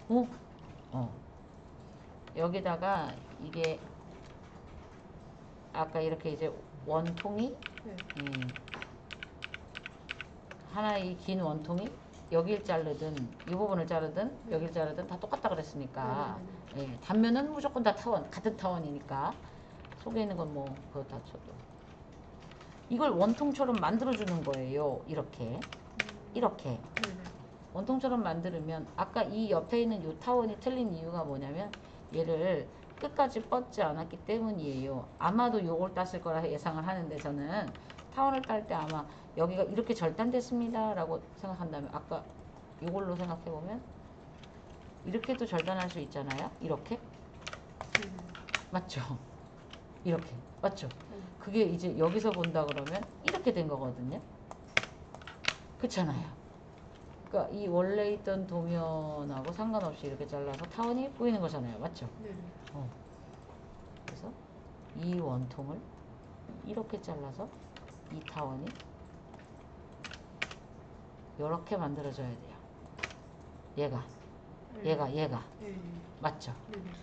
어? 여기다가 이게 아까 이렇게 이제 원통이 하나의 긴 원통이 여길 자르든 이 부분을 자르든 여길 자르든 다 똑같다 그랬으니까 단면은 무조건 다 타원, 같은 타원이니까 속에 있는 건 뭐 그거 다 쳐도 이걸 원통처럼 만들어 주는 거예요. 이렇게 원통처럼 만들면 아까 이 옆에 있는 이 타원이 틀린 이유가 뭐냐면 얘를 끝까지 뻗지 않았기 때문이에요. 아마도 요걸 땄을 거라 예상을 하는데 저는 타원을 딸 때 아마 여기가 이렇게 절단됐습니다 라고 생각한다면 아까 요걸로 생각해보면 이렇게도 절단할 수 있잖아요. 이렇게 맞죠? 이렇게 맞죠? 그게 이제 여기서 본다 그러면 이렇게 된 거거든요. 그렇잖아요. 그러니까 이 원래 있던 도면하고 상관없이 이렇게 잘라서 타원이 보이는 거잖아요. 맞죠? 그래서 이 원통을 이렇게 잘라서 이 타원이 이렇게 만들어져야 돼요. 얘가 맞죠?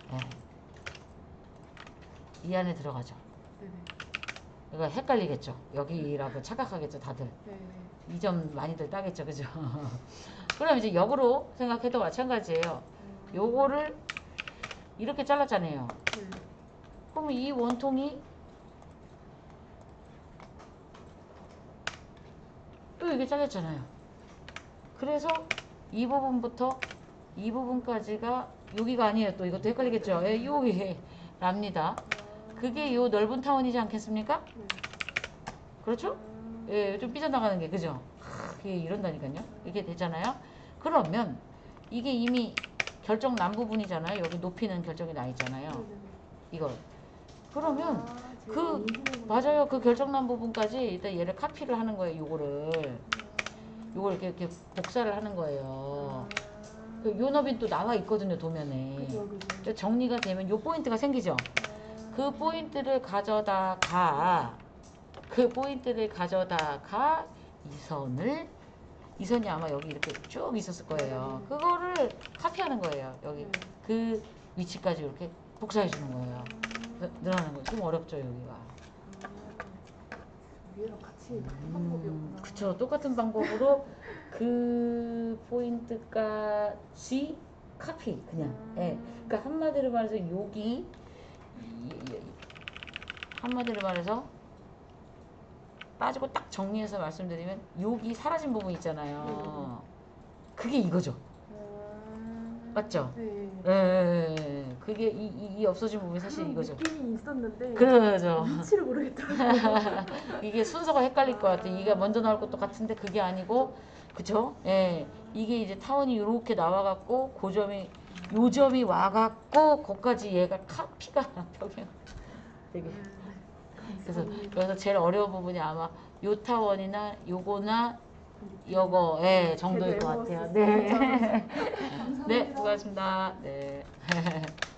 이 안에 들어가죠. 이거 헷갈리겠죠? 여기라고 착각하겠죠, 다들. 이 점 많이들 따겠죠, 그죠? 그럼 이제 역으로 생각해도 마찬가지예요. 요거를 이렇게 잘랐잖아요. 그럼 이 원통이 또 이게 잘렸잖아요. 그래서 이 부분부터 이 부분까지가 여기가 아니에요. 또 이것도 헷갈리겠죠? 여기랍니다. 그게 요 넓은 타원이지 않겠습니까? 그렇죠? 좀 삐져나가는 게 그죠? 그게 이런다니까요. 이게 되잖아요. 그러면 이게 이미 결정 난 부분이잖아요. 여기 높이는 결정이 나 있잖아요. 이거. 그러면 맞아요. 그 결정 난 부분까지 일단 얘를 카피를 하는 거예요. 요걸 이렇게 복사를 하는 거예요. 요 너비 또 나와 있거든요. 도면에. 정리가 되면 요 포인트가 생기죠. 그 포인트를 가져다가 이 선이 아마 여기 이렇게 쭉 있었을 거예요. 그거를 카피하는 거예요. 여기 그 위치까지 이렇게 복사해 주는 거예요. 늘어나는 거. 좀 어렵죠, 여기가. 위에랑 같이 방법이었구나. 그쵸. 똑같은 방법으로 그 포인트까지 카피 그냥. 그러니까 한마디로 말해서 여기 한마디로 말해서 빠지고 딱 정리해서 말씀드리면 여기 사라진 부분 있잖아요. 그게 이거죠. 맞죠? 그게 이 없어진 부분이 사실 이거죠. 느낌이 있었는데 그러죠. 위치를 모르겠더라고요. 이게 순서가 헷갈릴 것 같아. 이게 먼저 나올 것도 같은데 그게 아니고 그쵸? 이게 이제 타원이 이렇게 나와갖고 요 점이 와갖고 거기까지 얘가 카피가 병행 되게 그래서 여기서 제일 어려운 부분이 아마 요 타원이나 요거나 요거 정도일 것 같아요. 네. 네, 수고하셨습니다. 네.